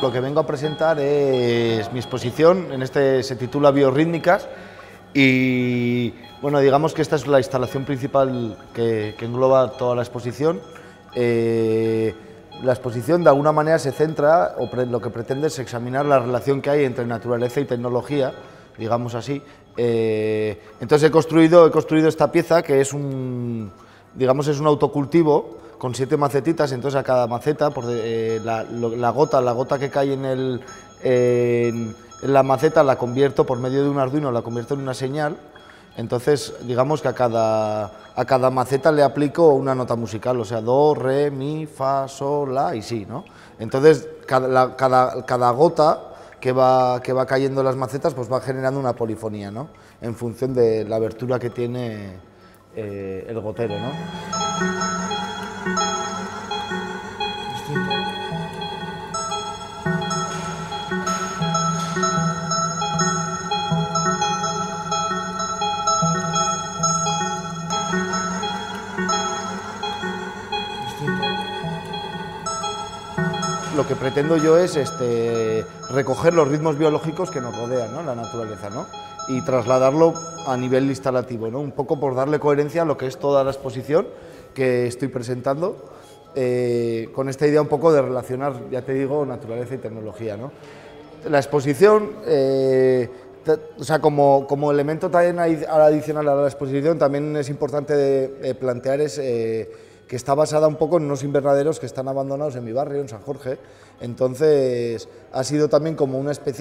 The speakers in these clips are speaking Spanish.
lo que vengo a presentar es mi exposición, se titula Biorrítmicas y bueno, digamos que esta es la instalación principal que engloba toda la exposición. La exposición de alguna manera se centra, lo que pretende es examinar la relación que hay entre naturaleza y tecnología, digamos así. Entonces he construido esta pieza que es un autocultivo con 7 macetitas. Entonces a cada maceta, la gota que cae en la maceta la convierto por medio de un Arduino, la convierto en una señal. Entonces digamos que a cada maceta le aplico una nota musical, o sea, do, re, mi, fa, sol, la y si, ¿no? Entonces cada gota que va cayendo en las macetas pues va generando una polifonía, ¿no? En función de la abertura que tiene el gotero, ¿no? Lo que pretendo yo es recoger los ritmos biológicos que nos rodean, ¿no?, la naturaleza, ¿no?, y trasladarlo a nivel instalativo, ¿no?, un poco por darle coherencia a lo que es toda la exposición que estoy presentando, con esta idea un poco de relacionar, ya te digo, naturaleza y tecnología, ¿no? La exposición, o sea, como elemento también adicional a la exposición, también es importante plantear que está basada un poco en unos invernaderos que están abandonados en mi barrio, en San Jorge. Entonces ha sido también como una especie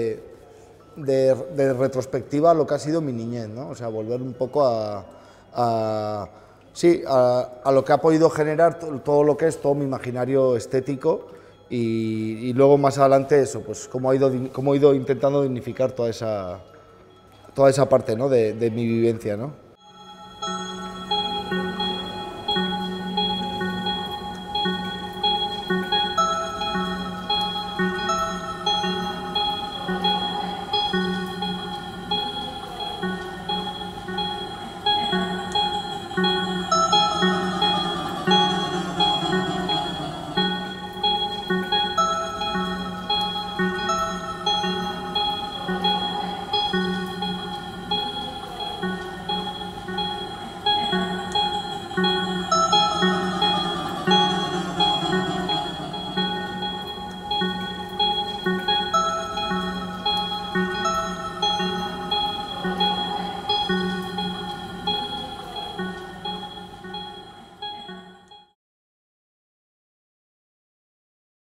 de retrospectiva a lo que ha sido mi niñez, ¿no? O sea, volver un poco a lo que ha podido generar todo lo que es todo mi imaginario estético y luego más adelante eso, pues cómo he ido intentando dignificar toda esa parte, ¿no?, de mi vivencia, ¿no?